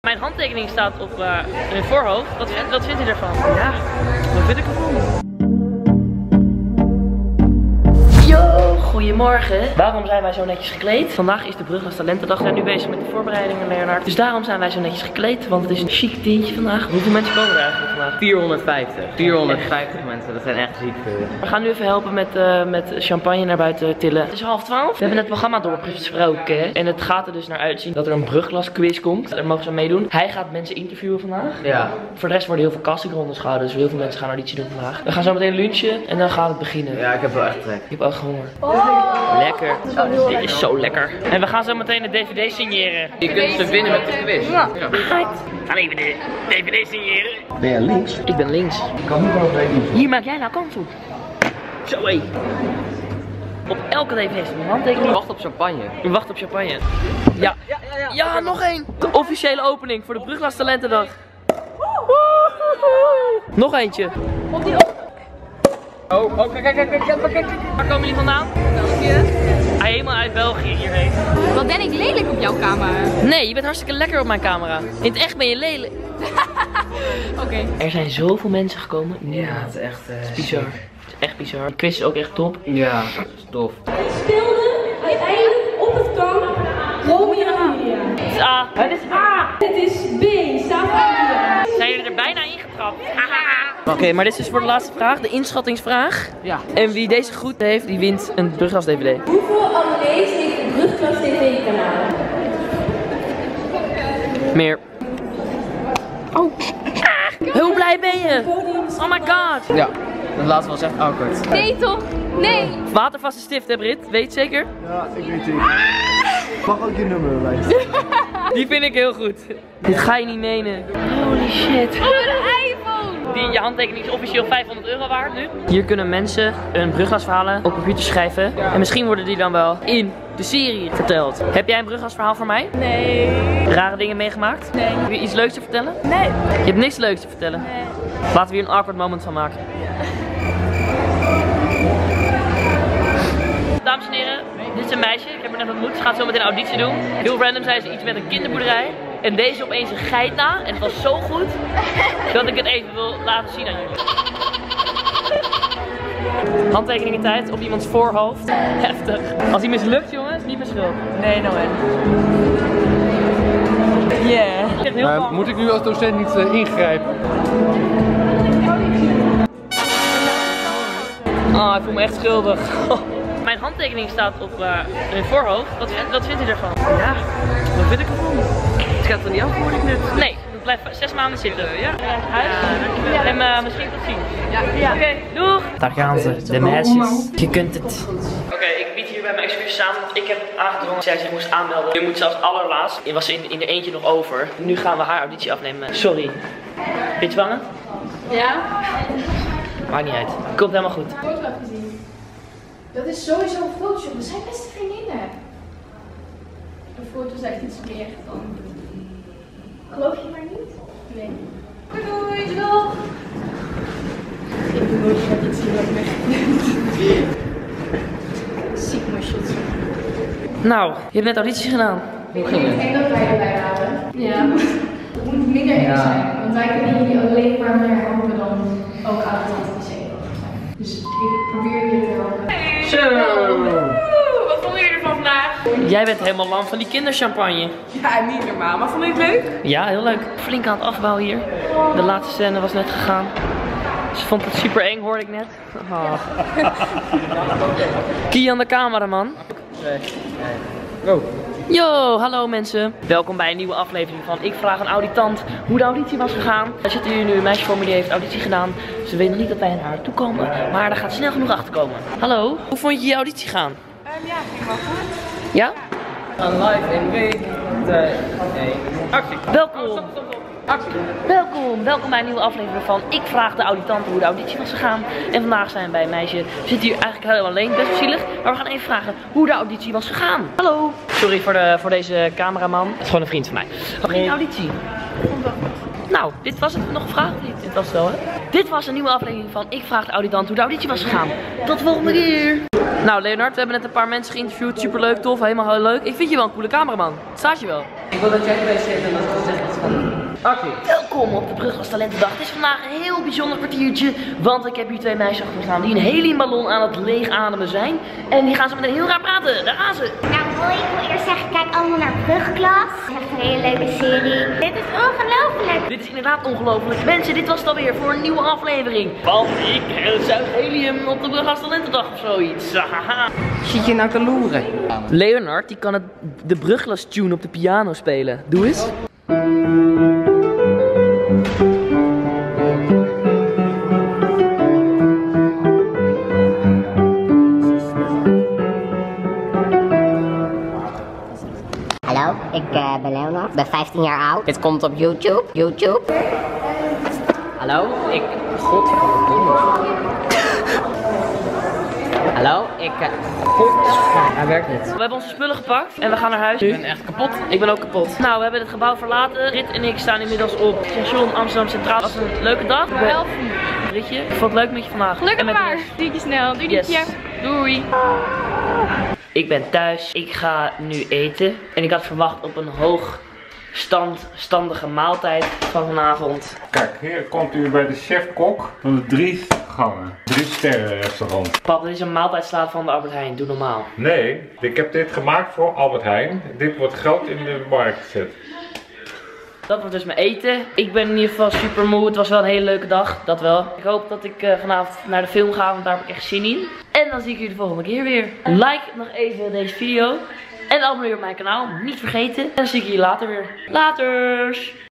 Mijn handtekening staat op mijn voorhoofd. Wat vindt u ervan? Ja, wat vind ik ervan? Yo, goedemorgen. Waarom zijn wij zo netjes gekleed? Vandaag is de Bruglas Talentendag. We zijn nu bezig met de voorbereidingen, Leonard. Dus daarom zijn wij zo netjes gekleed, want het is een chic tintje vandaag. Hoeveel mensen komen er eigenlijk vandaag? 450. 450 mensen, dat zijn echt ziek veel. We gaan nu even helpen met champagne naar buiten tillen. Het is 11:30. We hebben het programma doorgesproken, hè? En het gaat er dus naar uitzien dat er een Bruglas quiz komt. Daar mogen ze meedoen. Hij gaat mensen interviewen vandaag. Ja. Voor de rest worden heel veel castingrondes gehouden, dus heel veel mensen gaan auditie doen vandaag. We gaan zo meteen lunchen en dan gaat het beginnen. Ja, ik heb wel echt trek. Ik heb ook honger. Lekker. Dit is zo lekker. En we gaan zo meteen de DVD signeren. Je kunt ze winnen met de quiz. Ja. Gaan even de DVD signeren. Ben je links? Ik ben links. Ik kan niet wel weten. Hier maak jij nou kans op. Zo hé. Op elke DVD heeft een handtekening. Wacht op champagne. We wachten op champagne. Ja. Ja, nog één. De officiële opening voor de Bruglas Talentendag. Nog eentje. Oh, kijk. Waar komen jullie vandaan? België. Hij helemaal uit België hierheen. Wat ben ik lelijk op jouw camera? Nee, je bent hartstikke lekker op mijn camera. In het echt ben je lelijk. Oké. Er zijn zoveel mensen gekomen. Ja, het is echt bizar. Het is echt bizar. De quiz is ook echt top. Ja, dat is tof. Speelde uiteindelijk op het kamp Romeo en Julia. Het is A. Het is A. Het is B. Safia. Zijn jullie er bijna ingetrapt? Oké, maar dit is dus voor de laatste vraag, de inschattingsvraag. Ja. En wie deze goed heeft, die wint een Bruglas DVD. Hoeveel abonnees heeft de Bruglas TV-kanaal? Meer. Oh. Hoe blij ben je? Oh my god. Ja, dat laatste was echt awkward. Nee toch? Nee. Watervaste stift, hè Brit? Weet je zeker? Ja, ik weet het. Mag ook je nummer wijzen. Die vind ik heel goed. Dit ga je niet menen. Holy shit. Oh, een iPhone. Je handtekening is officieel €500 waard nu. Hier kunnen mensen een Bruglasverhalen op computer schrijven. En misschien worden die dan wel in de serie verteld. Heb jij een Bruglasverhaal voor mij? Nee. Rare dingen meegemaakt? Nee. Heb je iets leuks te vertellen? Nee. Je hebt niks leuks te vertellen? Nee. Laten we hier een awkward moment van maken. Dames en heren, dit is een meisje. Ik heb haar net ontmoet. Ze gaat zo meteen een auditie doen. Heel random zei ze iets met een kinderboerderij. En deze opeens een geit na. En het was zo goed dat ik het even wil laten zien aan jullie. Handtekeningen tijd op iemands voorhoofd. Heftig. Als hij mislukt, jongens, niet mijn schuld. Nee, nou en. Yeah. Moet ik nu als docent niet ingrijpen? Oh, ik voel me echt schuldig. Mijn handtekening staat op mijn voorhoofd. Wat vindt u ervan? Ja, wat vind ik ervan? Het gaat er niet af, hoor ik net. Nee, het blijft 6 maanden zitten. Ja. Huis. En misschien tot ziens. Ja. Oké, doeg! Daar gaan ze, de meisjes. Je kunt het. Oké, ik bied hier bij mijn excuses aan. Ik heb aangedrongen dat zij zich moest aanmelden. Je moet zelfs allerlaatst. Je was in er eentje nog over. Nu gaan we haar auditie afnemen. Sorry. Ben je zwanger? Ja. Maakt niet uit. Komt helemaal goed. Foto gezien. Dat is sowieso een Photoshop. We zijn beste vriendinnen. Een foto is echt iets meer dan. Geloof je maar niet? Nee. Doei, doeg! Ik doe nooit met iets hier wat weg. Ziek maar shots. Nou, je hebt net auditie gedaan. Ik denk dat wij erbij waren. Ja. Het moet minder erg zijn. Want wij kunnen jullie alleen maar meer helpen dan ook aan het anticiperen zijn. Dus ik probeer jullie te helpen. Zo. Wat vonden jullie ervan vandaag? Jij bent helemaal lam van die kinderchampagne. Ja, niet normaal. Maar vond je het leuk? Ja, heel leuk. Flink aan het afbouwen hier. De laatste scène was net gegaan. Ze vond het super eng, hoorde ik net. Oh. Kian de cameraman. Oh. Yo, hallo mensen. Welkom bij een nieuwe aflevering van Ik Vraag een Auditant hoe de auditie was gegaan. Er zit hier nu een meisje voor me die heeft auditie gedaan. Ze weet nog niet dat wij naar haar toe komen, maar daar gaat snel genoeg achter komen. Hallo, hoe vond je je auditie gaan? Ja, ging wel goed. Ja? Live in week 2, 1, actie. Welkom. Actie. Welkom bij een nieuwe aflevering van Ik Vraag de Auditanten hoe de auditie was gegaan. En vandaag zijn we bij een meisje. We zitten hier eigenlijk helemaal alleen, best wel zielig. Maar we gaan even vragen hoe de auditie was gegaan. Hallo. Sorry voor deze cameraman. Het is gewoon een vriend van mij. Hoe ging de auditie? Nou, dit was het. Nog een vraag of niet? Dit was het wel, hè? Dit was een nieuwe aflevering van Ik Vraag de Auditant hoe de auditie was gegaan. Tot de volgende keer. Nou Leonard, we hebben net een paar mensen geïnterviewd. Superleuk, tof, helemaal heel leuk. Ik vind je wel een coole cameraman. Staat je wel. Ik wil dat jij erbij zit en dat ik zeg iets gaan doen. Oké. Welkom op de Brugklas Talentendag. Het is vandaag een heel bijzonder kwartiertje, want ik heb hier twee meisjes achter me staan die een heliumballon aan het leeg ademen zijn. En die gaan zo meteen heel raar praten. Daar gaan ze. Nou hoi, ik wil eerst zeggen, kijk allemaal naar Brugklas. Het is echt een hele leuke serie. Dit is ongelooflijk. Dit is inderdaad ongelooflijk. Mensen, dit was het alweer voor een nieuwe aflevering. Want ik zuig helium op de Brugklas Talentendag of zoiets. Haha. Zit je nou te loeren? Leonard, die kan de Brugklas tune op de piano spelen. Doe eens. Hallo, ik ben Leonard. Ik ben 15 jaar oud. Dit komt op YouTube. Hallo, ik... Godverdomme. Hallo, ik... Hij werkt niet. We hebben onze spullen gepakt en we gaan naar huis. Ik ben echt kapot. Ik ben ook kapot. Nou, we hebben het gebouw verlaten. Rit en ik staan inmiddels op station Amsterdam Centraal. Het was een leuke dag. Maar 11 uur. Ritje, ik vond het leuk met je vandaag. Gelukkig En met maar. ons. Doe je snel. Doei Yes. doei. Doei. Ik ben thuis. Ik ga nu eten. En ik had verwacht op een hoogstandige maaltijd van vanavond. Kijk, hier komt u bij de chef-kok van de 3 gangen. 3 sterren restaurant. Pap, dit is een maaltijdslaaf van de Albert Heijn. Doe normaal. Nee, ik heb dit gemaakt voor Albert Heijn. Dit wordt geld in de markt gezet. Dat wordt dus mijn eten. Ik ben in ieder geval super moe. Het was wel een hele leuke dag. Dat wel. Ik hoop dat ik vanavond naar de film ga, want daar heb ik echt zin in. En dan zie ik jullie de volgende keer weer. Like nog even deze video. En abonneer op mijn kanaal. Niet vergeten. En dan zie ik jullie later weer. Laters!